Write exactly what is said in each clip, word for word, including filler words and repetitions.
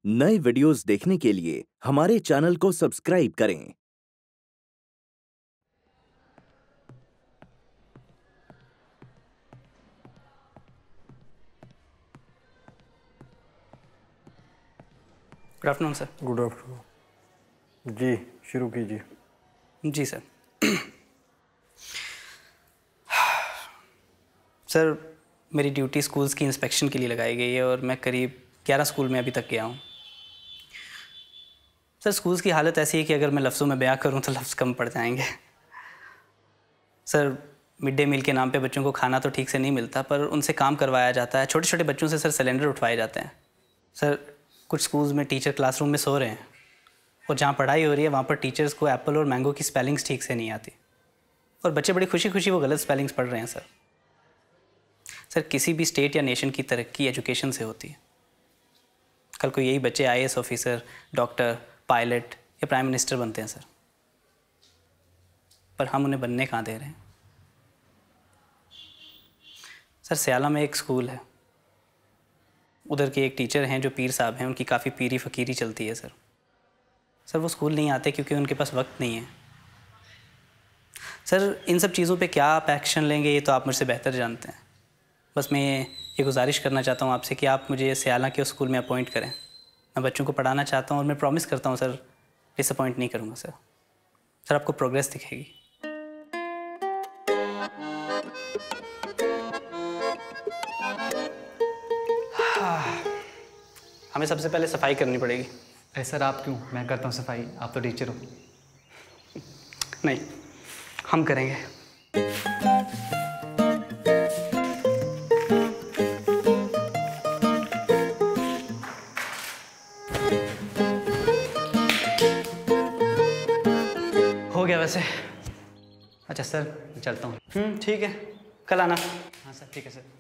नए वीडियोस देखने के लिए हमारे चैनल को सब्सक्राइब करें। Good afternoon sir. Good afternoon जी, शुरू कीजिए। जी सर। सर मेरी ड्यूटी स्कूल्स की इंस्पेक्शन के लिए लगाई गई है और मैं करीब ग्यारह स्कूल में अभी तक गया हूँ। सर स्कूल्स की हालत ऐसी है कि अगर मैं लफ्ज़ों में बयां करूँ तो लफ्ज़ कम पड़ जाएंगे। सर मिड डे मील के नाम पे बच्चों को खाना तो ठीक से नहीं मिलता, पर उनसे काम करवाया जाता है। छोटे छोटे बच्चों से सर सिलेंडर उठवाए जाते हैं। सर कुछ स्कूल्स में टीचर क्लासरूम में सो रहे हैं और जहाँ पढ़ाई हो रही है वहाँ पर टीचर्स को एप्पल और मैंगो की स्पेलिंग्स ठीक से नहीं आती और बच्चे बड़ी खुशी खुशी वो गलत स्पेलिंग्स पढ़ रहे हैं। सर सर किसी भी स्टेट या नेशन की तरक्की एजुकेशन से होती है। कल को यही बच्चे I A S officer, doctor, pilot या प्राइम मिनिस्टर बनते हैं सर, पर हम उन्हें बनने कहाँ दे रहे हैं। सर स्याला में एक स्कूल है, उधर के एक टीचर हैं जो पीर साहब हैं, उनकी काफ़ी पीरी फ़कीरी चलती है। सर सर वो स्कूल नहीं आते क्योंकि उनके पास वक्त नहीं है। सर इन सब चीज़ों पे क्या आप एक्शन लेंगे ये तो आप मुझसे बेहतर जानते हैं। बस मैं ये गुजारिश करना चाहता हूँ आपसे कि आप मुझे स्याला के उस स्कूल में अपॉइंट करें। मैं बच्चों को पढ़ाना चाहता हूँ और मैं प्रॉमिस करता हूँ सर डिसअपॉइंट नहीं करूँगा। सर सर आपको प्रोग्रेस दिखेगी। हमें सबसे पहले सफाई करनी पड़ेगी। अरे सर आप क्यों, मैं करता हूँ सफाई, आप तो टीचर हो। नहीं हम करेंगे। हो गया वैसे। अच्छा सर मैं चलता हूँ। हम्म ठीक है, कल आना। हाँ सर ठीक है सर।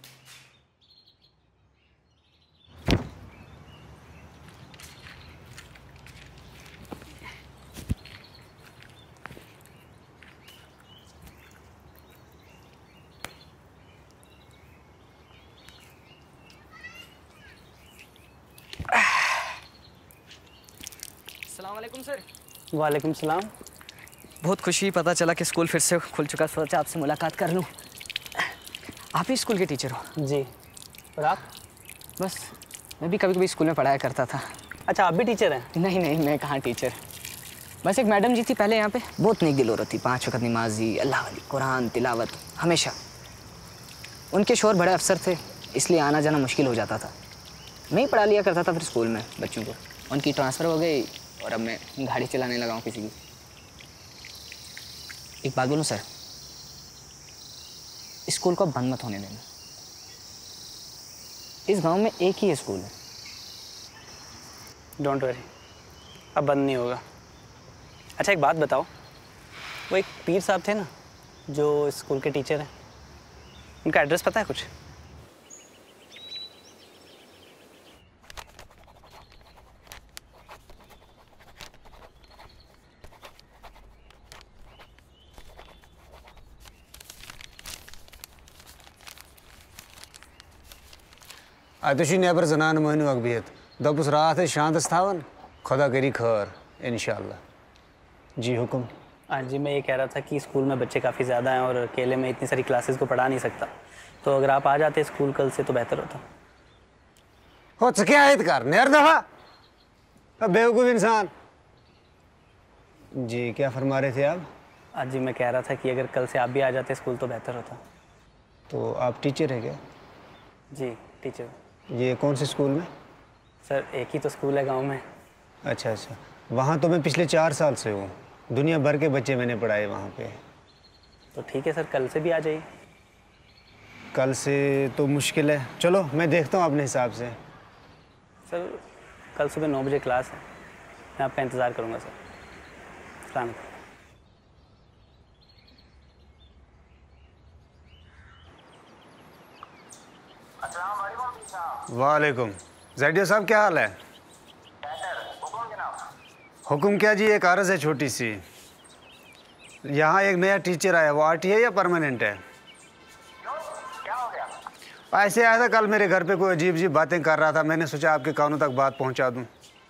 अस्सलाम वालेकुम सर। वालेकुम सलाम। बहुत खुशी पता चला कि स्कूल फिर से खुल चुका, सोचा आपसे मुलाकात कर लूँ। आप ही स्कूल के टीचर हो? जी। और आप? बस मैं भी कभी कभी स्कूल में पढ़ाया करता था। अच्छा आप भी टीचर हैं? नहीं नहीं मैं कहाँ टीचर। बस एक मैडम जी थी पहले यहाँ पे, बहुत नेक दिल औरत थी, पाँच वक्त नमाजी, अल्लाह वाली, कुरान तिलावत हमेशा। उनके शोर बड़े अफसर थे, इसलिए आना जाना मुश्किल हो जाता था। मैं ही पढ़ा लिया करता था फिर स्कूल में बच्चों को। उनकी ट्रांसफ़र हो गई और अब मैं गाड़ी चलाने लगा हूँ किसी की। एक बात बोलूँ सर, स्कूल को बंद मत होने देना। इस गांव में एक ही स्कूल है। डोंट वरी, अब बंद नहीं होगा। अच्छा एक बात बताओ, वो एक पीर साहब थे ना जो स्कूल के टीचर हैं, उनका एड्रेस पता है कुछ? आतुशी नेबर जनान महनु अकबियत दपुस रात है शांत स्थावन खुदा करी खैर इंशाल्लाह। जी हुक्म। हाँ जी, मैं ये कह रहा था कि स्कूल में बच्चे काफ़ी ज़्यादा हैं और अकेले में इतनी सारी क्लासेस को पढ़ा नहीं सकता, तो अगर आप आ जाते स्कूल कल से तो बेहतर होता। हो सके आयत कर नेर दफा, अब बेवकूफ़ इंसान। जी क्या फरमा रहे थे आप? आज जी मैं कह रहा था कि अगर कल से आप भी आ जाते स्कूल तो बेहतर होता। तो आप टीचर हैं क्या? जी टीचर। ये कौन से स्कूल में? सर एक ही तो स्कूल है गांव में। अच्छा अच्छा, वहाँ तो मैं पिछले चार साल से हूँ, दुनिया भर के बच्चे मैंने पढ़ाए वहाँ पे। तो ठीक है सर, कल से भी आ जाइए। कल से तो मुश्किल है, चलो मैं देखता हूँ अपने हिसाब से। सर कल सुबह नौ बजे क्लास है, मैं आपका इंतज़ार करूँगा सर। अस्सलाम वालेकुम। वालेकुम। जैडियो साहब क्या हाल है? हुक्म क्या जी, एक अर्ज़ है छोटी सी। यहाँ एक नया टीचर आया, वो आरटी है या परमानेंट है? क्या हो गया? ऐसे आया था, कल मेरे घर पे कोई अजीब अजीब बातें कर रहा था, मैंने सोचा आपके कानों तक बात पहुँचा दूँ।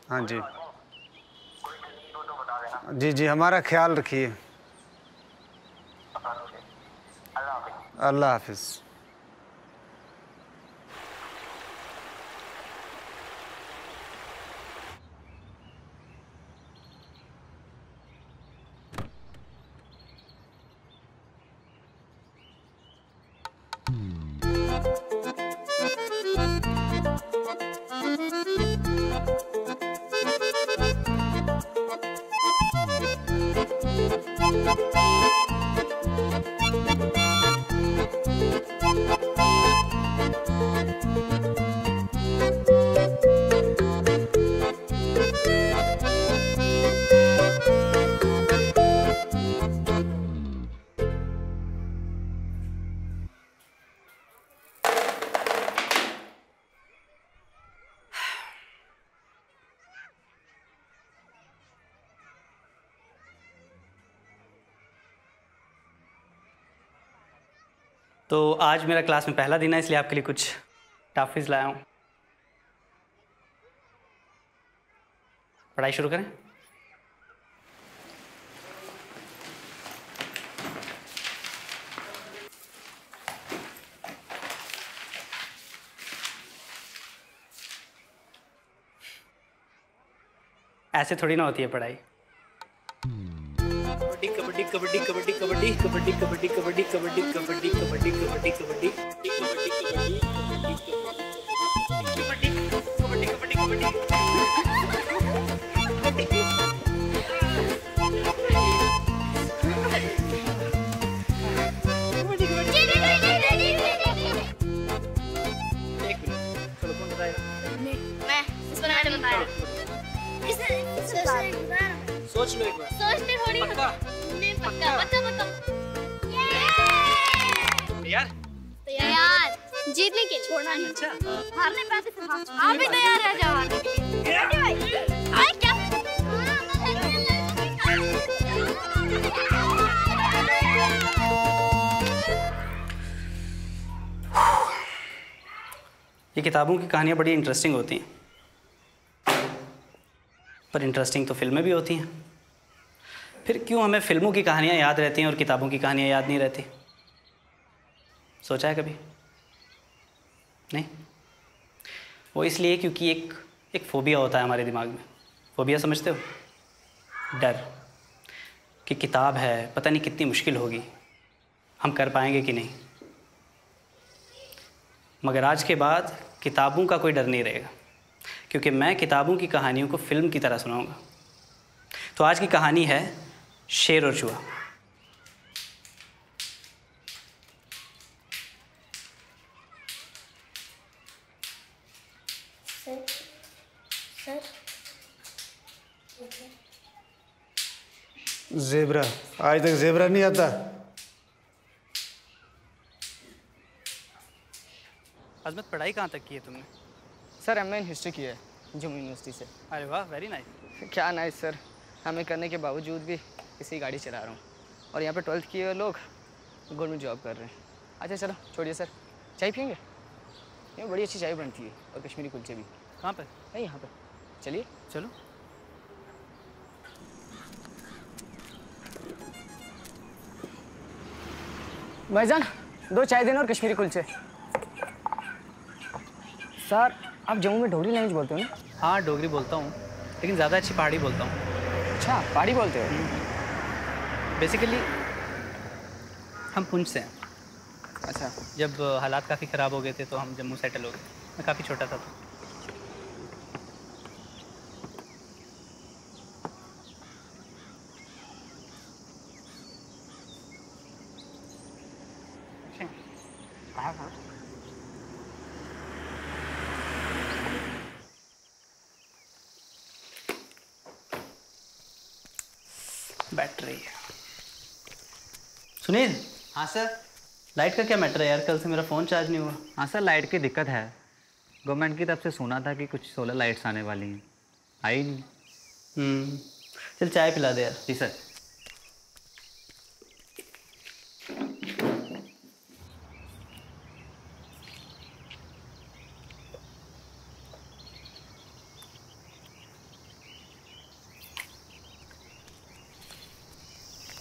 हाँ जी कोई तकलीफ हो तो बता देना। जी जी, हमारा ख्याल रखिए। अल्लाह हाफिज। अल्लाह हाफिज़। तो आज मेरा क्लास में पहला दिन है, इसलिए आपके लिए कुछ टॉफीज़ लाया हूँ। पढ़ाई शुरू करें? ऐसे थोड़ी ना होती है पढ़ाई। कबड्डी कबड्डी कबड्डी कबड्डी कबड्डी कबड्डी कबड्डी कबड्डी कबड्डी कबड्डी कबड्डी कबड्डी कबड्डी कबड्डी कबड्डी कबड्डी मैं इसको मैंने बताया। इसने इसने बताया। सोच लो एक बार। सोचते थोड़ी पक्का? नहीं पक्का पक्का पक्का। यार तैयार जीतने के लिए छोड़ना नहीं। अच्छा हारने पे आते थे आप भी तैयार रह जाओ हारने के लिए। रेडी भाई? भाई क्या? ये किताबों की कहानियाँ बड़ी इंटरेस्टिंग होती हैं, पर इंटरेस्टिंग तो फिल्में भी होती हैं। फिर क्यों हमें फिल्मों की कहानियाँ याद रहती हैं और किताबों की कहानियाँ याद नहीं रहती? सोचा है कभी? नहीं? वो इसलिए क्योंकि एक एक फोबिया होता है हमारे दिमाग में। फोबिया समझते हो? डर कि किताब है, पता नहीं कितनी मुश्किल होगी, हम कर पाएंगे कि नहीं। मगर आज के बाद किताबों का कोई डर नहीं रहेगा, क्योंकि मैं किताबों की कहानियों को फिल्म की तरह सुनाऊंगा। तो आज की कहानी है शेर और चूहा। सर सर ज़ेब्रा, आज तक ज़ेब्रा नहीं आता। अजमत, पढ़ाई कहाँ तक की है तुमने? Sir M A in history की है जम्मू यूनिवर्सिटी से। अरे वाह, वेरी नाइस। क्या नाइस सर, हमें करने के बावजूद भी इसी गाड़ी चला रहा हूँ। और यहाँ पे ट्वेल्थ किए हुए लोग गवर्नमेंट जॉब कर रहे हैं। अच्छा चलो छोड़िए सर, चाय पियेंगे? यहाँ बड़ी अच्छी चाय बनती है और कश्मीरी कुलचे भी। कहाँ पे? है यहाँ पे, चलिए। चलो। भाईजान दो चाय देना और कश्मीरी कुलचे। सर आप जम्मू में डोगरी लैंग्वेज बोलते हो ना? हाँ, डोगरी बोलता हूँ, लेकिन ज़्यादा अच्छी पहाड़ी बोलता हूँ। अच्छा पहाड़ी बोलते हो? बेसिकली हम पुंछ से हैं। अच्छा। जब हालात काफ़ी ख़राब हो गए थे तो हम जम्मू सेटल हो गए। मैं काफ़ी छोटा था तो। बैटरी। सुनील। हाँ सर। लाइट का क्या मैटर है यार? कल से मेरा फ़ोन चार्ज नहीं हुआ। हाँ सर, लाइट की दिक्कत है। गवर्नमेंट की तरफ से सुना था कि कुछ सोलर लाइट्स आने वाली हैं, आई नहीं। हम्म, चल चाय पिला दे यार। जी सर।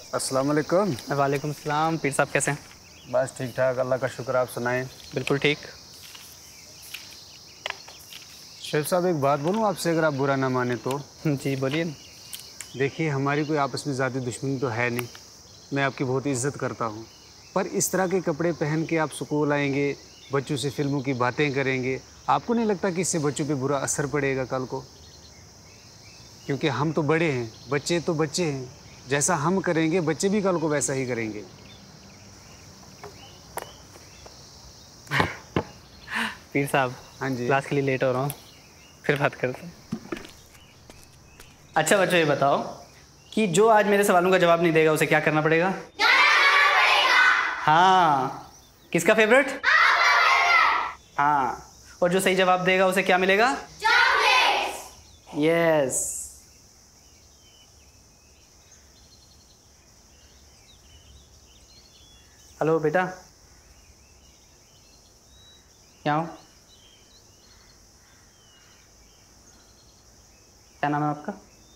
अस्सलाम वालेकुम। वालेकुम सलाम। पीर साहब कैसे हैं? बस ठीक ठाक, अल्लाह का शुक्र, आप सुनाएं। बिल्कुल ठीक। शेख साहब एक बात बोलूं आपसे, अगर आप बुरा ना माने तो? जी बोलिए। देखिए हमारी कोई आपस में ज़्यादा दुश्मनी तो है नहीं, मैं आपकी बहुत इज्जत करता हूँ, पर इस तरह के कपड़े पहन के आप स्कूल आएंगे, बच्चों से फिल्मों की बातें करेंगे, आपको नहीं लगता कि इससे बच्चों पे बुरा असर पड़ेगा कल को? क्योंकि हम तो बड़े हैं, बच्चे तो बच्चे हैं, जैसा हम करेंगे बच्चे भी कल को वैसा ही करेंगे। पीर साहब, हाँ जी। क्लास के लिए लेट हो रहा हूँ, फिर बात करते हैं। अच्छा बच्चों, ये बताओ कि जो आज मेरे सवालों का जवाब नहीं देगा उसे क्या करना पड़ेगा? हाँ, किसका फेवरेट? हाँ, और जो सही जवाब देगा उसे क्या मिलेगा? यस। हेलो बेटा, क्या हो? क्या नाम है आपका?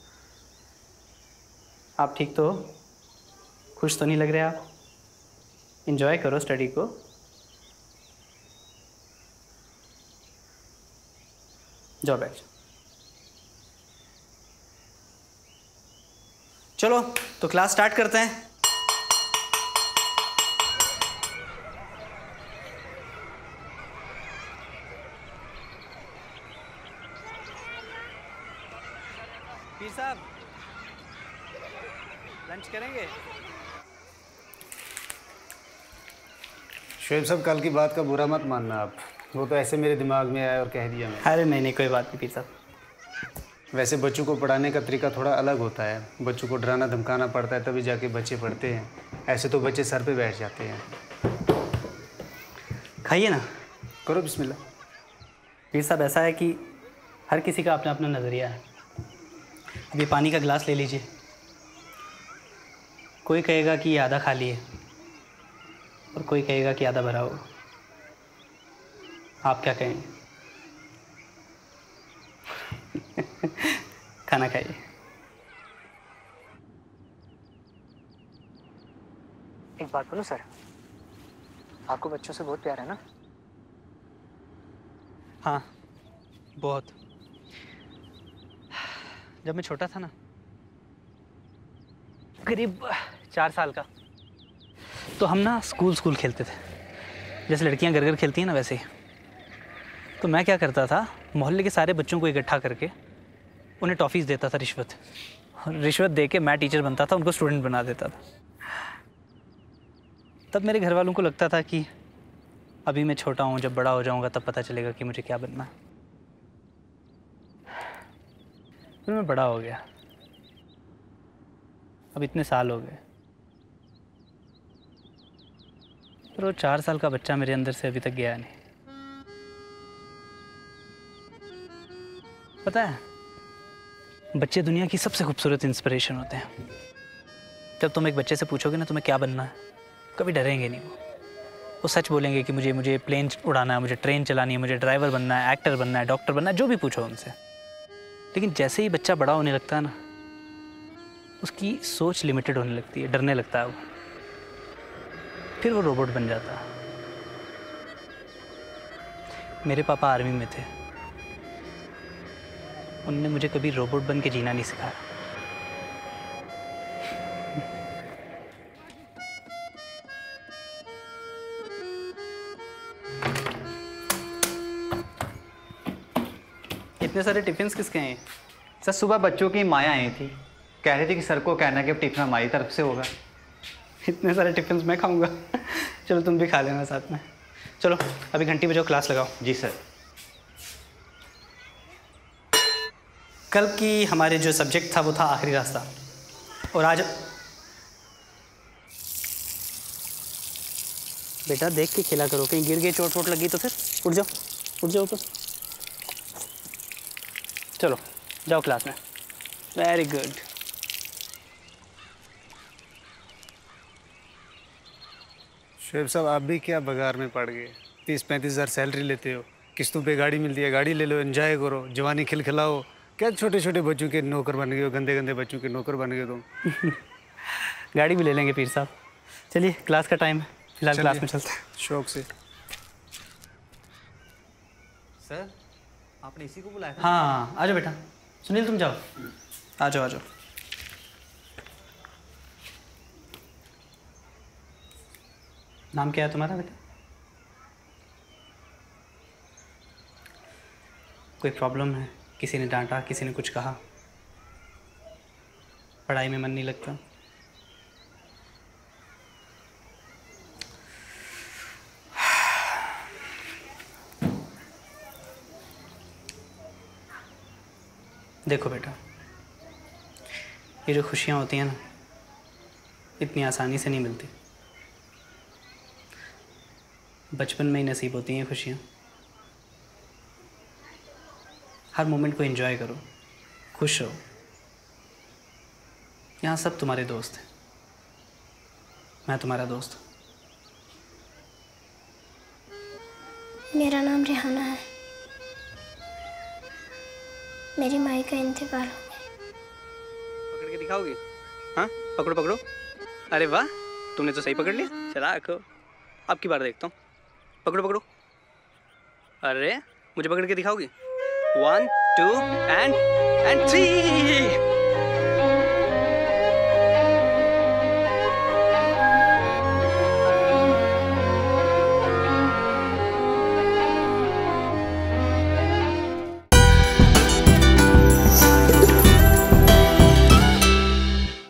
आप ठीक तो हो? खुश तो नहीं लग रहे आप? एंजॉय करो स्टडी को। जाओ बैठ जाओ। चलो तो क्लास स्टार्ट करते हैं। पीर साहब, लंच करेंगे? शेख साहब कल की बात का बुरा मत मानना आप, वो तो ऐसे मेरे दिमाग में आया और कह दिया मैंने। अरे नहीं नहीं, कोई बात नहीं पीर साहब। वैसे बच्चों को पढ़ाने का तरीका थोड़ा अलग होता है, बच्चों को डराना धमकाना पड़ता है तभी जाके बच्चे पढ़ते हैं, ऐसे तो बच्चे सर पे बैठ जाते हैं। खाइए ना। करो बिस्मिल्लाह। पीर साहब ऐसा है कि हर किसी का अपना अपना नज़रिया है। अभी पानी का गिलास ले लीजिए, कोई कहेगा कि ये आधा खाली है और कोई कहेगा कि आधा भरा हुआ। आप क्या कहेंगे? खाना खाइए। एक बात बोलूं सर, आपको बच्चों से बहुत प्यार है ना? हाँ बहुत। जब मैं छोटा था ना, करीब चार साल का, तो हम ना स्कूल स्कूल खेलते थे, जैसे लड़कियां घर घर खेलती हैं ना वैसे ही। तो मैं क्या करता था, मोहल्ले के सारे बच्चों को इकट्ठा करके उन्हें टॉफ़ीज़ देता था, रिश्वत। रिश्वत दे के मैं टीचर बनता था, उनको स्टूडेंट बना देता था। तब मेरे घर वालों को लगता था कि अभी मैं छोटा हूँ, जब बड़ा हो जाऊँगा तब पता चलेगा कि मुझे क्या बनना है। फिर मैं बड़ा हो गया, अब इतने साल हो गए, पर वो चार साल का बच्चा मेरे अंदर से अभी तक गया नहीं। पता है, बच्चे दुनिया की सबसे खूबसूरत इंस्पिरेशन होते हैं। जब तुम एक बच्चे से पूछोगे ना तुम्हें क्या बनना है, कभी डरेंगे नहीं वो वो सच बोलेंगे कि मुझे मुझे प्लेन उड़ाना है, मुझे ट्रेन चलानी है, मुझे ड्राइवर बनना है, एक्टर बनना है, डॉक्टर बनना है, जो भी पूछो उनसे। लेकिन जैसे ही बच्चा बड़ा होने लगता है ना, उसकी सोच लिमिटेड होने लगती है, डरने लगता है वो, फिर वो रोबोट बन जाता है। मेरे पापा आर्मी में थे, उन्होंने मुझे कभी रोबोट बन के जीना नहीं सिखाया। इतने सारे टिफिन्स किसके हैं? सर सुबह बच्चों की माया आई थी, कह रही थी कि सर को कहना कि अब टिफिन हमारी तरफ से होगा। इतने सारे टिफिन्स मैं खाऊंगा? चलो तुम भी खा लेना साथ में। चलो अभी घंटी बजाओ, क्लास लगाओ। जी सर। कल की हमारे जो सब्जेक्ट था वो था आखिरी रास्ता, और आज बेटा देख के खेला करो, कहीं गिर गए चोट वोट लगी तो फिर उठ जाओ, उठ जाओ ऊपर। चलो जाओ क्लास में। Very good. शेख साहब आप भी क्या बगार में पड़ गए, तीस पैंतीस हज़ार सैलरी लेते हो, किस्तों पे गाड़ी मिलती है, गाड़ी ले लो, एंजॉय करो, जवानी खिलखिलाओ। क्या छोटे छोटे बच्चों के नौकर बन गए हो, गंदे गंदे बच्चों के नौकर बन गए तुम। गाड़ी भी ले लेंगे पीर साहब। चलिए क्लास का टाइम है, फिलहाल चलिए। क्लास में चलते हैं। शौक से। सर आपने इसी को बुलाया था? हाँ आ जाओ बेटा। सुनील तुम जाओ, आ जाओ आ जाओ। नाम क्या है तुम्हारा बेटा? कोई प्रॉब्लम है? किसी ने डांटा, किसी ने कुछ कहा? पढ़ाई में मन नहीं लगता? देखो बेटा, ये जो खुशियाँ होती हैं ना, इतनी आसानी से नहीं मिलती। बचपन में ही नसीब होती हैं खुशियाँ। हर मोमेंट को एंजॉय करो, खुश हो। यहाँ सब तुम्हारे दोस्त हैं, मैं तुम्हारा दोस्त हूँ। मेरा नाम रेहाना है। मेरी माई का इंतकाल हो गया। पकड़ के दिखाओगी? हाँ पकड़ो पकड़ो। अरे वाह, तुमने तो सही पकड़ लिया। चला रखो, अब की बार देखता हूँ। पकड़ो पकड़ो। अरे मुझे पकड़ के दिखाओगी? One two and and three.